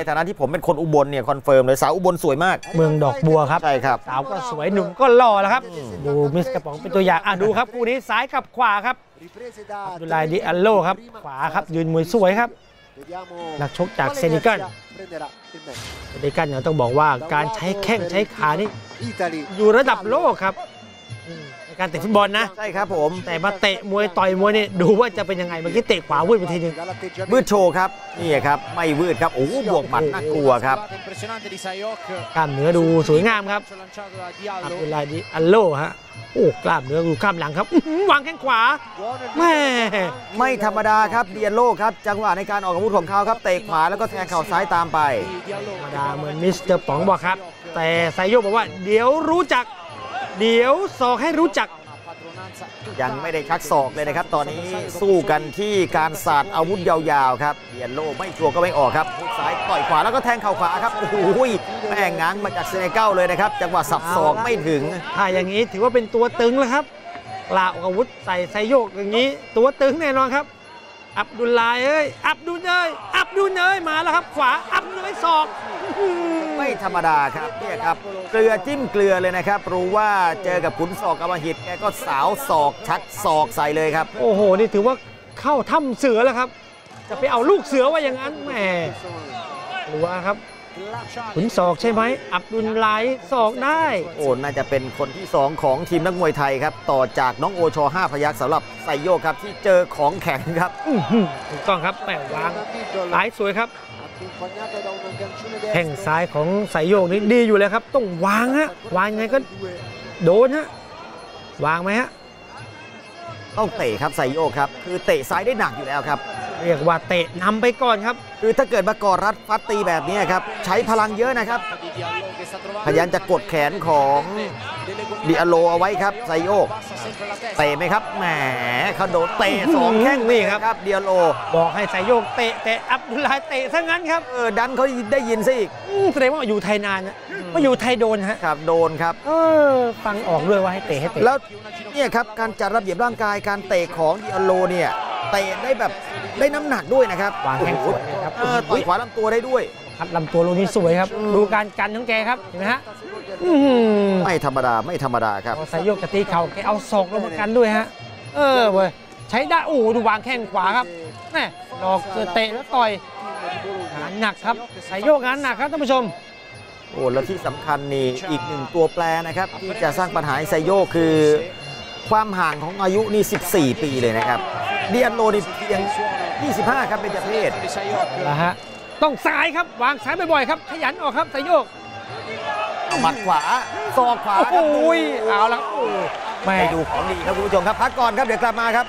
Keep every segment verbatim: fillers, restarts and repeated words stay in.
ในฐานะที่ผมเป็นคนอุบลเนี่ยคอนเฟิร์มเลยสาวอุบลสวยมากเมืองดอกบัวครับใช่ครับสาวก็สวยหนุ่มก็หล่อแล้วครับดูมิสกระป๋องเป็นตัวอย่างอ่ะดูครับคู่นี้ซ้ายกับขวาครับอับดุลไลดิอัลโลครับขวาครับยืนมวยสวยครับนักชกจากเซนิกันเซนิกันเนี่ยต้องบอกว่าการใช้แข้งใช้ขานี่อยู่ระดับโลกครับในการเตะฟุตบอลนะใช่ครับผมแต่มาเตะมวยต่อยมวยนี่ดูว่าจะเป็นยังไงเมื่อกี้เตะขวาวืดไปทีนึงวืดโชว์ครับนี่ครับไม่วืดครับโอ้บวกหมัดน่ากลัวครับกล้ามเนื้อดูสวยงามครับอับดุลไลดิอัลโลฮะโอ้กล้ามเนื้อดูกล้ามหลังครับวางแข้งขวาแม่ไม่ธรรมดาครับเดียโลครับจังหวะในการออกอาวุธของเขาครับเตะขวาแล้วก็แทงเข่าซ้ายตามไปธรรมดาเหมือนมิสเตอร์ป๋องบอกครับแต่ไซโยกบอกว่าเดี๋ยวรู้จักเดี๋ยวศอกให้รู้จักยังไม่ได้ชักศอกเลยนะครับตอนนี้สู้กันที่การศาสตร์อาวุธยาวๆครับเดียโลไม่ชัวร์ก็ไม่ออกครับซ้ายต่อยขวาแล้วก็แทงเข่าขวาครับโอ้โหแม่งง้างมาจากเซเนกัลเลยนะครับจังหวะสับศอกไม่ถึงถ้าอย่างนี้ถือว่าเป็นตัวตึงแล้วครับกล่าวอาวุธใส่ไซโยกอย่างนี้ตัวตึงแน่นอนครับอับดุลไลเอ้ยอับดุลเอ้ยอับดุลเอ้ยมาแล้วครับขวาอับดุลศอกไม่ธรรมดาครับเนี่ยครับเกลือจิ้มเกลือเลยนะครับรู้ว่าเจอกับขุนศอกอมหิตแกก็สาวศอกชักศอกใส่เลยครับโอ้โหนี่ถือว่าเข้าถ้ำเสือแล้วครับจะไปเอาลูกเสือว่าอย่างนั้นแหมหรือว่าครับขุนศอกใช่ไหมอับดุลไลศอกได้โอ้น่าจะเป็นคนที่สองของทีมนักมวยไทยครับต่อจากน้องโอชอห้าพยัคฆ์สำหรับไซโยกครับที่เจอของแข็งครับถูกต้องครับแปะวางหลายสวยครับแข้งซ้ายของไซโยกนี่ดีอยู่แล้วครับต้องวางฮะวางไงก็โดนฮะวางไหมฮะต้องเตะครับไซโยกครับคือเตะซ้ายได้หนักอยู่แล้วครับเรียกว่าเตะนำไปก่อนครับคือถ้าเกิดมากอดรัดฟัดตีแบบนี้ครับใช้พลังเยอะนะครับพยายามจะกดแขนของดิอาโลเอาไว้ครับไซโยกเตะไหมครับแหมเขาโดนเตะสองแข้งนี่ครับครับดิอาโลบอกให้ไซโยกเตะแต่อับดุลไลเตะซะงั้นครับเออดันเขาได้ยินซะอีกแสดงว่าอยู่ไทยนานนะมาอยู่ไทยโดนฮะครับโดนครับเออฟังออกด้วยว่าให้เตะให้เตะแล้วเนี่ยครับการจัดระเบียบร่างกายการเตะของดิอาโลเนี่ยเตะได้แบบได้น้ำหนักด้วยนะครับวางแข้งสวยครับต่อยขวาลำตัวได้ด้วยครับลำตัวลูกนี้สวยครับดูการกันของแกครับเห็นไหมฮะไม่ธรรมดาไม่ธรรมดาครับไซโยกกะตีเข่าแกเอาศอกลงมากันด้วยฮะเออเว้ยใช้ได้โอ้ดูวางแข้งขวาครับแม่หลอกเตะแล้วต่อยงานหนักครับไซโยกงานหนักครับท่านผู้ชมโอ้แล้วที่สำคัญนี่อีกหนึ่งตัวแปรนะครับที่จะสร้างปัญหาไซโยกคือความห่างของอายุนี่สิบสี่ปีเลยนะครับเดียนโลนี่เพียงยี่สิบห้าครับเป็นเจ้าเพศนะฮะต้องซ้ายครับวางซ้ายบ่อยๆครับขยันออกครับไซโยกหมัดขวาศอกขวาครับโอ้ยเอาละโอ้ไม่ดูของดีครับคุณผู้ชมครับพักก่อนครับเดี๋ยวกลับมาครับ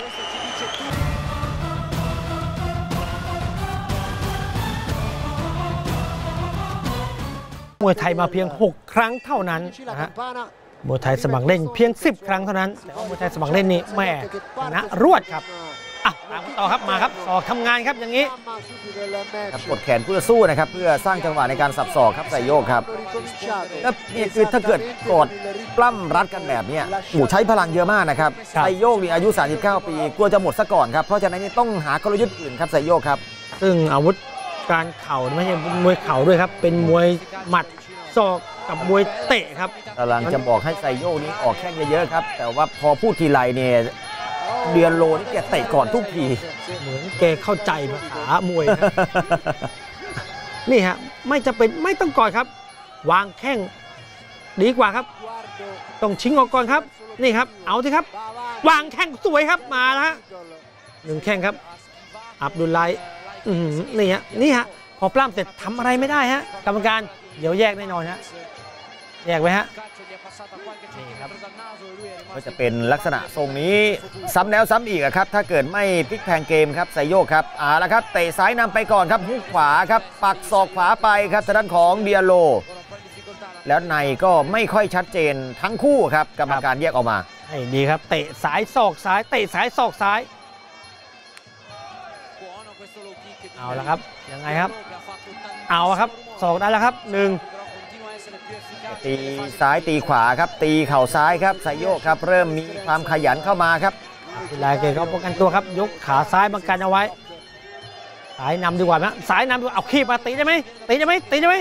มวยไทยมาเพียงหกครั้งเท่านั้นนะฮะมวยไทยสมัครเล่นเพียงสิบครั้งเท่านั้นแต่ว่ามวยไทยสมัครเล่นนี่แม่ชนะรวดครับอ่ะตามต่อครับมาครับศอกทำงานครับอย่างนี้กดแขนเพื่อสู้นะครับเพื่อสร้างจังหวะในการสับศอกครับไซโยกครับแล้วนี่คือถ้าเกิดกดปล้ำรัดกันแบบนี้หมู่ใช้พลังเยอะมากนะครับไซโยกนี่อายุสามสิบเก้าปีกลัวจะหมดซะก่อนครับเพราะฉะนั้นนี่ต้องหากลยุทธ์อื่นครับไซโยกครับซึ่งอาวุธการเข่าไม่ใช่มวยเข่าด้วยครับเป็นมวยหมัดศอกกับมวยเตะครับกำลังจะบอกให้ไซโยกนี้ออกแข้งเยอะๆครับแต่ว่าพอพูดทีไรเนี่ยเดือนโลนี่แกเตะก่อนทุกทีเหมือนแกเข้าใจภาษามวยนะนี่ฮะไม่จะเป็นไม่ต้องกอดครับวางแข้งดีกว่าครับต้องชิงออกก่อนครับนี่ครับเอาสิครับวางแข้งสวยครับมาแล้วฮะหนึ่งแข้งครับอับดุลไลนี่ฮะนี่ฮะพอปล้ำเสร็จทำอะไรไม่ได้ฮะกรรมการเดี๋ยวแยกแน่นอนฮะแยกไว้ฮะนี่ครับก็จะเป็นลักษณะทรงนี้ซ้ำแล้วซ้ำอีกครับถ้าเกิดไม่พลิกแพงเกมครับไซโยกครับอ่าแล้วครับเตะซ้ายนำไปก่อนครับฮุกขวาครับปักศอกขวาไปครับทางด้านของเดียโลแล้วในก็ไม่ค่อยชัดเจนทั้งคู่ครับกรรมการแยกออกมาให้ดีครับเตะซ้ายศอกซ้ายเตะซ้ายศอกซ้ายเอาละครับยังไงครับเอาครับศอกได้แล้วครับหนึ่งตีซ้ายตีขวาครับตีเข่าซ้ายครับไซโยกครับเริ่มมีความขยันเข้ามาครับทีไรเกเขาป้องกันตัวครับยกขาซ้ายบังกันเอาไว้สายนำดีกว่านะสายนำดีกว่าเอาขีบมาตีได้ไหมตีได้ไหมตีได้ไหม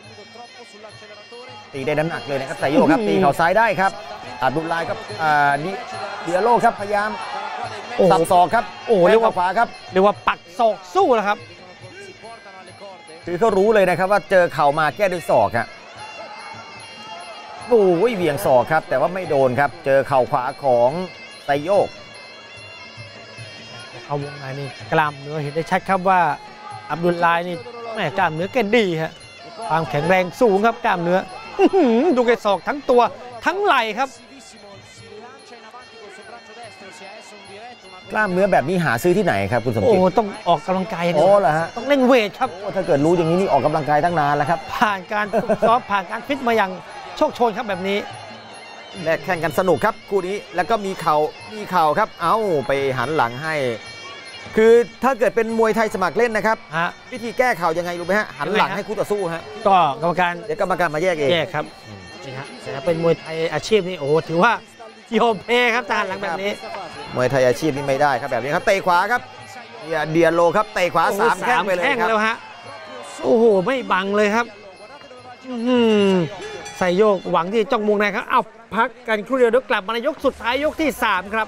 ตีได้น้ำหนักเลยนะครับไซโยกครับตีเข่าซ้ายได้ครับอับดุลไลครับอ่าเดียโลครับพยายามสับศอกครับโอ้เรียกว่าขวาครับเรียกว่าปักศอกสู้แล้วครับคือเขารู้เลยนะครับว่าเจอเข่ามาแก้ด้วยศอกครับโอ้ยเหวี่ยงศอกครับแต่ว่าไม่โดนครับเจอเข่าขวาของไซโยกเข้าวงในนี่กล้ามเนื้อเห็นได้ชัดครับว่าอับดุลไลนี่แม่กล้ามเนื้อแกดีฮะความแข็งแรงสูงครับกล้ามเนื้อดูแกศอกทั้งตัวทั้งไหล่ครับกล้ามเนื้อแบบนี้หาซื้อที่ไหนครับคุณสมโอ้จิตต้องออกกำลังกายอย่างโอ้เดียวเหรอฮะต้องเล่นเวทครับโอ้ถ้าเกิดรู้อย่างนี้นี่ออกกำลังกายตั้งนานแล้วครับผ่านการฝึกซ้อมผ่านการฟิตมาอย่างโชคโชนครับแบบนี้แลกแข่งกันสนุกครับคู่นี้แล้วก็มีเข่ามีเข่าครับเอ้าไปหันหลังให้ คือถ้าเกิดเป็นมวยไทยสมัครเล่นนะครับฮะวิธีแก้เข่ายังไงรู้ไหมฮะหันหลังให้คู่ต่อสู้ฮะก็กรรมการเดี๋ยวกรรมการมาแยกเองแยกครับนี่ฮะแต่เป็นมวยไทยอาชีพนี่โอ้โหถือว่าโยมเพครับทหารหลังแบบนี้มวยไทยอาชีพนี่ไม่ได้ครับแบบนี้ครับเตะขวาครับเดียเดียโลครับเตะขวาสามแข้งไปเลยครับแล้วฮะโอ้โหไม่บังเลยครับอื้อหือใส่โยกหวังที่จ้องมุงในครับเอาพักกันครู่เดียวเดี๋ยวกลับมาในยกสุดท้ายยกที่สามครับ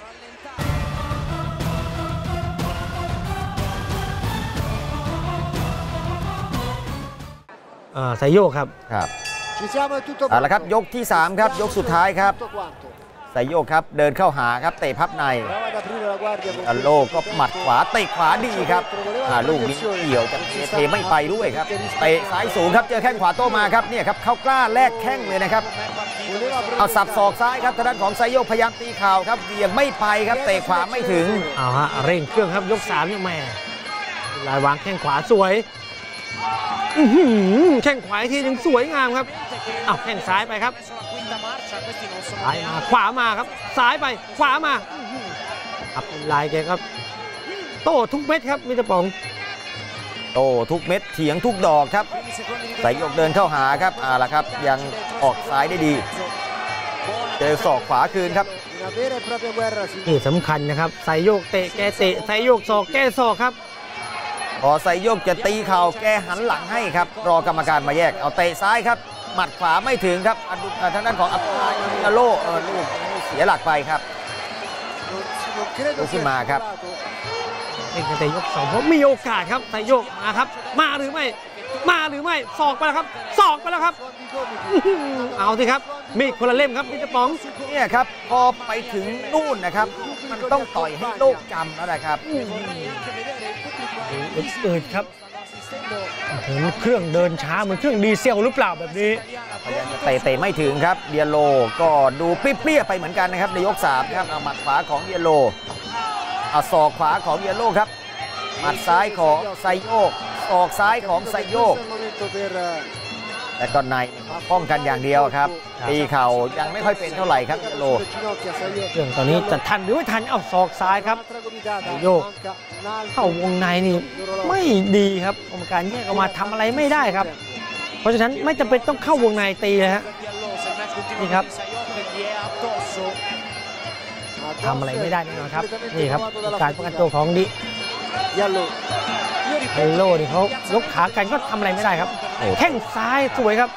อ่าใส่โยกครับครับเอาละครับยกที่สามครับยกสุดท้ายครับไซโยกครับเดินเข้าหาครับเตะพับในอัลโลก็หมัดขวาเตะขวาดีครับลูกนี้เกี่ยวจะเทไม่ไปด้วยครับเตะซ้ายสูงครับเจอแข้งขวาโต้มาครับเนี่ยครับเขากล้าแลกแข้งเลยนะครับเอาสับศอกซ้ายครับทางด้านของไซโยกพยายามตีเข่าครับเบี่ยงไม่ไปครับเตะขวาไม่ถึงเอาฮะเร่งเครื่องครับยกสามเนี่ยแม่ลายวางแข้งขวาสวยอื้อหือแข้งขวาทีนึงสวยงามครับเอาแข้งซ้ายไปครับซ้ายมาขวามาครับซ้ายไปขวามาอับดุลไลแกครับโต้ทุกเม็ดครับมิสเตอร์ป๋องโตทุกเม็ดเถียงทุกดอกครับไซโยกเดินเข้าหาครับเอาละครับยังออกซ้ายได้ดีเจอศอกขวาคืนครับนี่สำคัญนะครับไซโยกเตะแกเตะไซโยกศอกแกศอกครับพอไซโยกจะตีเข่าแกหันหลังให้ครับรอกรรมการมาแยกเอาเตะซ้ายครับหมัดขวาไม่ถึงครับทางด้านของอับดุลไลอาโลเออลูกเสียหลักไปครับลุกขึ้นมาครับเองแต่ยกสองเพราะมีโอกาสครับไซโยกมาครับมาหรือไม่มาหรือไม่ศอกไปแล้วครับศอกไปแล้วครับเอาสิครับมีคนละเล่มครับมิสเตอร์ป๋องเนี่ยครับพอไปถึงนู่นนะครับมันต้องต่อยให้โลกจำแล้วนะครับอืดครับเห็นเครื่องเดินช้าเหมือนเครื่องดีเซลหรือเปล่าแบบนี้พยายามจะเตะเตะไม่ถึงครับเดียโลก็ดูเปรี้ยๆไปเหมือนกันนะครับในยกสามครับเอาหมัดขวาของเดียโลเอาศอกขวาของเดียโลครับหมัดซ้ายของไซโยกศอกซ้ายของไซโยกและก็ในป้องกันอย่างเดียวครับตีเข่ายังไม่ค่อยเป็นเท่าไหร่ครับเดียโลเรื่องตอนนี้จะทันหรือไม่ทันเอาศอกซ้ายครับโยกเข้าวงในนี่ไม่ดีครับกรรมการแยกออกมาทำอะไรไม่ได้ครับเพราะฉะนั้นไม่จำเป็นต้องเข้าวงในตีเลยฮะนี่ครับทำอะไรไม่ได้แน่นอนครับนี่ครับการป้องกันตัวของดิเฮลโลนี่เขายกขากันก็ทำอะไรไม่ได้ครับแข้งซ้ายสวยครับ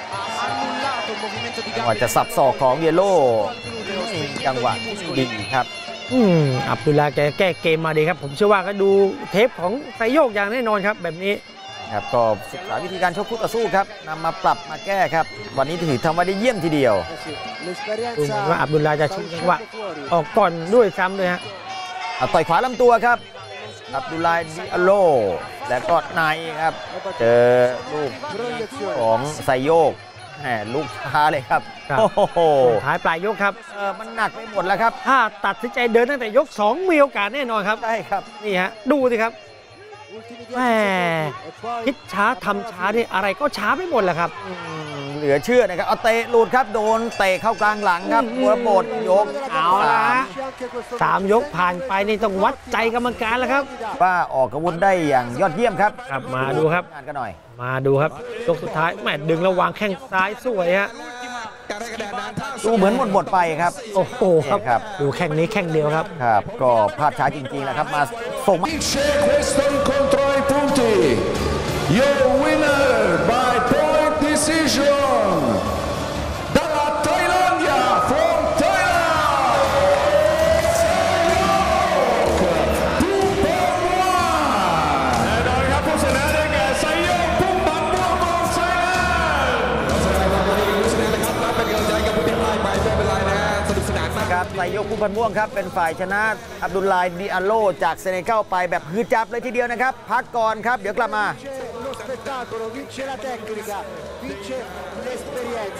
ว่าจะสับศอกของเดียโลจังหวะดีครับอืมอับดุลลาแกแก้เกมมาดีครับผมเชื่อว่าก็ดูเทปของไซโยกอย่างแน่นอนครับแบบนี้ครับก็ศึกษาวิธีการชกคู่ต่อสู้ครับนำมาปรับมาแก้ครับวันนี้ถือทำมาได้เยี่ยมทีเดียวดูเหมือนว่าอับดุลลาจะชิงจังหวะออกก่อนด้วยซ้ำเลยฮะต่อยขวาลำตัวครับอับดุลลาดิอาโลและก็ในครับเจอลูกของไซโยกแหมลูกช้าเลยครับโอ้โหท้ายปลายยกครับเออมันหนักไปหมดแล้วครับถ้าตัดสินใจเดินตั้งแต่ยกสองมีโอกาสแน่นอนครับใช่ครับนี่ฮะดูสิครับแหมคิดช้าทำช้านี่อะไรก็ช้าไปหมดแหละครับเหลือเชื่อนะครับเอาเตะหลุดครับโดนเตะเข้ากลางหลังครับหัวหมดยกเอาละสามยกผ่านไปนี่ต้องวัดใจกรรมการแล้วครับว่าออกอาวุธได้อย่างยอดเยี่ยมครับครับมาดูครับงานกันหน่อยมาดูครับยกสุดท้ายแหมดึงระวางแข้งซ้ายสวยฮะดูเหมือนหมดหมดไปครับโอ้โหครับดูแข้งนี้แข้งเดียวครับครับก็ภาพช้าจริงๆแล้วครับมาส่งมา Your winner by point decision dalla Thailandia from Thailandพุ่มพันม่วงแน่นอนครับผู้ชนะได้แก่ไซโยกพุ่มพันม่วงของไทยแลนด์แสดงความยินดีกับผู้ชนะนะครับและเป็นกำลังใจกับผู้ที่พ่ายไปไม่เป็นไรนะฮะสนุกสนานมากครับไซโยกพุ่มพันม่วงครับเป็นฝ่ายชนะอับดุลไลดิอาโลจากเซเนกัลไปแบบฮือจับเลยทีเดียวนะครับพักก่อนครับเดี๋ยวกลับมา Vince lo spettacolo, vince la tecnica, vince l'esperienza.